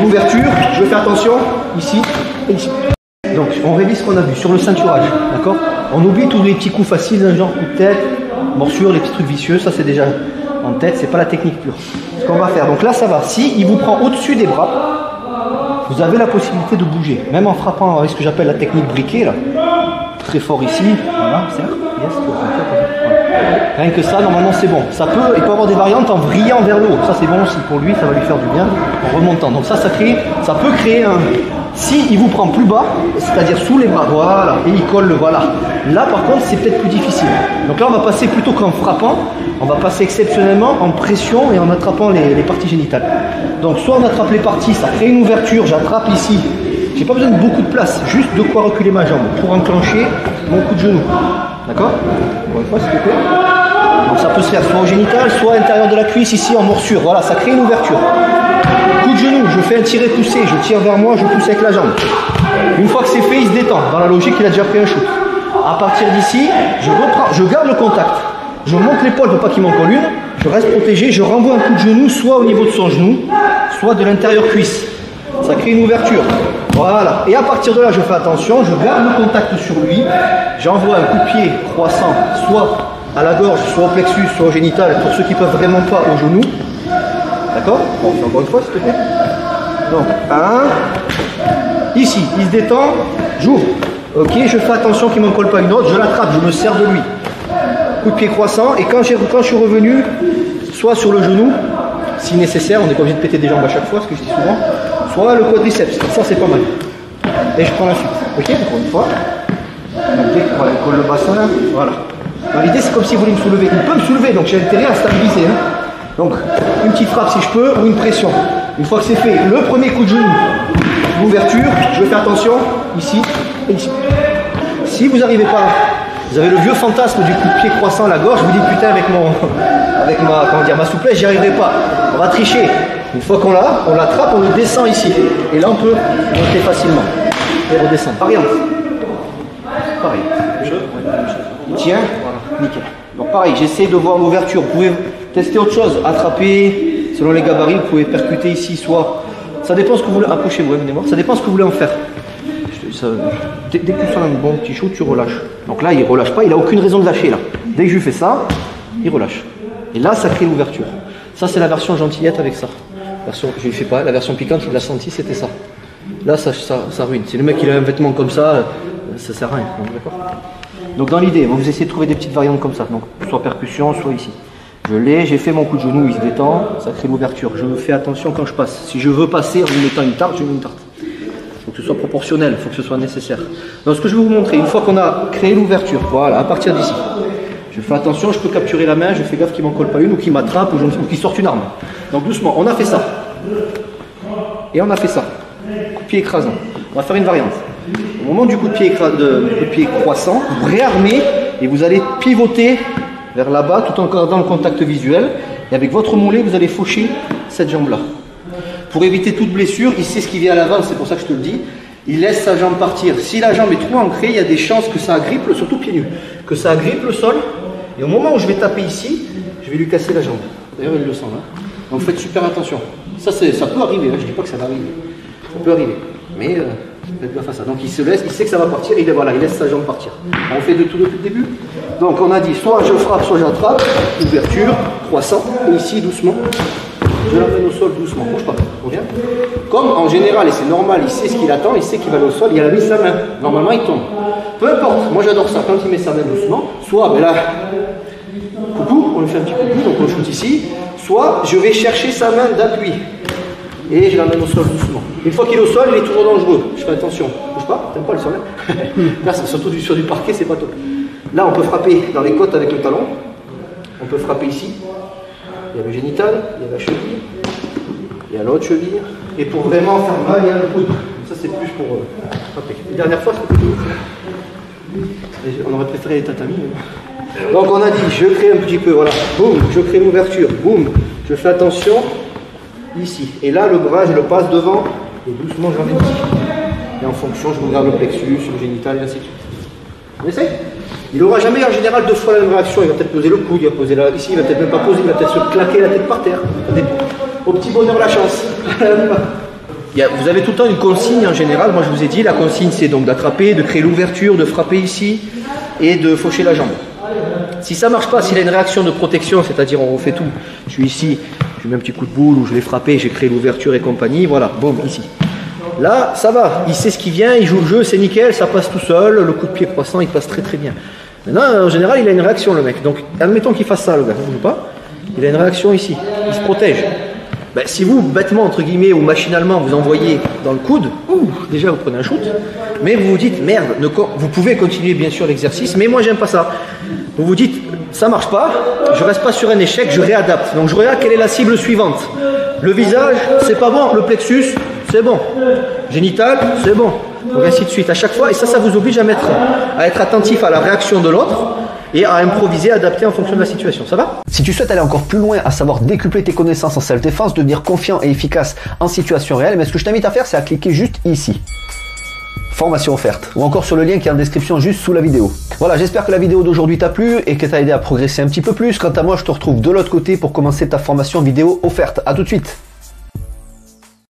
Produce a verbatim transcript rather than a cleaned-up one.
l'ouverture, je fais attention, ici et ici. Donc on révise ce qu'on a vu sur le ceinturage, d'accord? On oublie tous les petits coups faciles, un genre coup de tête, morsure, les petits trucs vicieux, ça c'est déjà en tête, c'est pas la technique pure. Ce qu'on va faire, donc là ça va, si il vous prend au-dessus des bras, vous avez la possibilité de bouger, même en frappant avec ce que j'appelle la technique briquet, là, très fort ici, voilà, serre, yes, voilà. Rien que ça, normalement c'est bon. Ça peut, il peut avoir des variantes en vrillant vers le haut, ça c'est bon aussi pour lui, ça va lui faire du bien, en remontant. Donc ça, ça crée, ça peut créer un... Si il vous prend plus bas, c'est-à-dire sous les bras, voilà, et il colle le voilà. Là par contre c'est peut-être plus difficile. Donc là on va passer plutôt qu'en frappant, on va passer exceptionnellement en pression et en attrapant les, les parties génitales. Donc soit on attrape les parties, ça crée une ouverture, j'attrape ici. J'ai pas besoin de beaucoup de place, juste de quoi reculer ma jambe pour enclencher mon coup de genou. D'accord? Encore une fois, s'il te plaît. Donc ça peut se faire soit au génital, soit à l'intérieur de la cuisse, ici en morsure. Voilà, ça crée une ouverture. Coup de genou, je fais un tiré-poussé, je tire vers moi, je pousse avec la jambe. Une fois que c'est fait, il se détend. Dans la logique, il a déjà pris un shoot. À partir d'ici, je reprends, je garde le contact. Je monte l'épaule pour pas qu'il m'en colle une. Je reste protégé, je renvoie un coup de genou, soit au niveau de son genou, soit de l'intérieur cuisse. Ça crée une ouverture. Voilà. Et à partir de là, je fais attention, je garde le contact sur lui. J'envoie un coup de pied croissant, soit à la gorge, soit au plexus, soit au génital, pour ceux qui ne peuvent vraiment pas au genou. D'accord? Bon, encore une fois, s'il te plaît. Donc, un. Ici, il se détend, j'ouvre. Ok, je fais attention qu'il ne m'en colle pas une autre, je l'attrape, je me sers de lui. Coup de pied croissant, et quand, quand je suis revenu, soit sur le genou, si nécessaire, on n'est pas obligé de péter des jambes à chaque fois, ce que je dis souvent, soit le quadriceps, ça c'est pas mal. Et je prends la suite. Ok, encore une fois. Ok, voilà, il colle le bassin là. Voilà. L'idée c'est comme s'il voulait me soulever. Il peut me soulever, donc j'ai intérêt à stabiliser. Hein. Donc, une petite frappe si je peux, ou une pression. Une fois que c'est fait, le premier coup de genou, l'ouverture, je fais attention, ici et ici. Si vous n'arrivez pas, vous avez le vieux fantasme du coup de pied croissant à la gorge, vous dites putain avec mon avec ma, comment dire, ma souplesse, j'y arriverai pas. On va tricher. Une fois qu'on l'a, on l'attrape, on le descend ici. Et là on peut monter facilement. Et redescendre. Variante. Pareil. Il tient, voilà, nickel. Donc pareil, j'essaie de voir l'ouverture. Vous pouvez tester autre chose, attraper, selon les gabarits, vous pouvez percuter ici, soit. Ça dépend ce que vous voulez. Accrochez-vous, venez-moi. Ça dépend ce que vous voulez en faire. Ça, dès, dès que tu sens un bon petit shoot, tu relâches. Donc là, il relâche pas, il n'a aucune raison de lâcher là. Dès que je lui fais ça, il relâche. Et là, ça crée l'ouverture. Ça, c'est la version gentillette avec ça. Version, je ne fais pas, la version piquante, il l'a senti, c'était ça. Là, ça, ça, ça ruine. Si le mec il a un vêtement comme ça, ça sert à rien. D'accord. Donc dans l'idée, vous essayez de trouver des petites variantes comme ça. Donc soit percussion, soit ici. Je l'ai, j'ai fait mon coup de genou, il se détend, ça crée l'ouverture. Je fais attention quand je passe. Si je veux passer en lui mettant une tarte, je mets une tarte. Il faut que ce soit proportionnel, il faut que ce soit nécessaire. Donc ce que je vais vous montrer, une fois qu'on a créé l'ouverture, voilà, à partir d'ici, je fais attention, je peux capturer la main, je fais gaffe qu'il m'en colle pas une ou qu'il m'attrape ou, ou qu'il sorte une arme. Donc doucement, on a fait ça. Et on a fait ça. Coup de pied écrasant. On va faire une variante. Au moment du coup de pied, écra... de... coup de pied croissant, vous réarmez et vous allez pivoter vers là-bas tout en gardant le contact visuel. Et avec votre mollet, vous allez faucher cette jambe-là. Pour éviter toute blessure, il sait ce qui vient à l'avant, c'est pour ça que je te le dis. Il laisse sa jambe partir. Si la jambe est trop ancrée, il y a des chances que ça agrippe, surtout pieds nus, que ça agrippe le sol. Et au moment où je vais taper ici, je vais lui casser la jambe. D'ailleurs, il le sent là. Donc faites super attention. Ça, ça peut arriver, hein. Je ne dis pas que ça va arriver. Ça peut arriver. Mais euh, faites gaffe à ça. Donc il se laisse, il sait que ça va partir, et il, voilà, il laisse sa jambe partir. On fait de tout depuis le début. Donc on a dit, soit je frappe, soit j'attrape. Ouverture, croissant, et ici doucement. Je l'amène au sol doucement, bouge pas, reviens. Comme en général, et c'est normal, il sait ce qu'il attend, il sait qu'il va aller au sol, il a mis sa main. Normalement, il tombe. Peu importe, moi j'adore ça, quand il met sa main doucement, soit, ben là, coucou, on lui fait un petit coucou, donc on shoot ici, soit je vais chercher sa main d'appui. Et je l'amène au sol doucement. Une fois qu'il est au sol, il est toujours dangereux. Je fais attention, bouge pas, t'aimes pas le sol, hein. Là, surtout du, sur du parquet, c'est pas top. Là, on peut frapper dans les côtes avec le talon. On peut frapper ici. Il y a le génital, il y a la cheville, il y a l'autre cheville. Et pour vraiment faire mal, il y a le coude. Ça, c'est plus pour euh, frapper. La dernière fois, c'était plus. On aurait préféré les tatamis. Mais... Donc, on a dit, je crée un petit peu, voilà. Boum, je crée l'ouverture. Boum, je fais attention ici. Et là, le bras, je le passe devant. Et doucement, je l'emmène ici. Et en fonction, je regarde le plexus, le génital, et ainsi de suite. On essaye? Il n'aura jamais en général deux fois la même réaction. Il va peut-être poser le coude, il va poser là, ici, il va peut-être même pas poser, il va peut-être se claquer la tête par terre. Au petit bonheur, la chance. il y a, vous avez tout le temps une consigne en général. Moi je vous ai dit, la consigne c'est donc d'attraper, de créer l'ouverture, de frapper ici et de faucher la jambe. Si ça marche pas, s'il a une réaction de protection, c'est-à-dire on refait tout, je suis ici, je mets un petit coup de boule ou je l'ai frappé, j'ai créé l'ouverture et compagnie, voilà, boum, ici. Là, ça va, il sait ce qui vient, il joue le jeu, c'est nickel, ça passe tout seul, le coup de pied croissant, il passe très très bien. Maintenant, en général, il a une réaction le mec, donc admettons qu'il fasse ça le gars, ne bouge pas, il a une réaction ici, il se protège. Ben, si vous, bêtement, entre guillemets, ou machinalement, vous envoyez dans le coude, ouh, déjà vous prenez un shoot, mais vous vous dites, merde, ne, vous pouvez continuer bien sûr l'exercice, mais moi j'aime pas ça. Vous vous dites, ça marche pas, je reste pas sur un échec, je réadapte. Donc je regarde quelle est la cible suivante. Le visage, c'est pas bon, le plexus, c'est bon. Génital, c'est bon. Donc ainsi de suite, à chaque fois, et ça, ça vous oblige à, mettre, à être attentif à la réaction de l'autre, et à improviser, adapter en fonction de la situation. Ça va? Si tu souhaites aller encore plus loin, à savoir décupler tes connaissances en self-défense, devenir confiant et efficace en situation réelle, mais ce que je t'invite à faire, c'est à cliquer juste ici. Formation offerte, ou encore sur le lien qui est en description juste sous la vidéo. Voilà, j'espère que la vidéo d'aujourd'hui t'a plu et que t'a aidé à progresser un petit peu plus. Quant à moi, je te retrouve de l'autre côté pour commencer ta formation vidéo offerte. À tout de suite.